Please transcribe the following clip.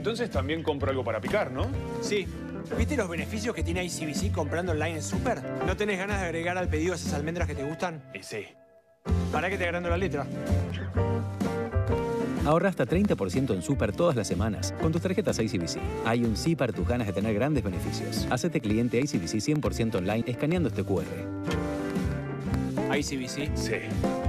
entonces también compro algo para picar, ¿no? Sí. ¿Viste los beneficios que tiene ICBC comprando online en Super? ¿No tenés ganas de agregar al pedido esas almendras que te gustan? Sí. ¿Para que te agrando la letra? Ahorra hasta 30% en Super todas las semanas con tus tarjetas ICBC. Hay un sí para tus ganas de tener grandes beneficios. Hacete cliente ICBC 100% online escaneando este QR. ICBC. Sí.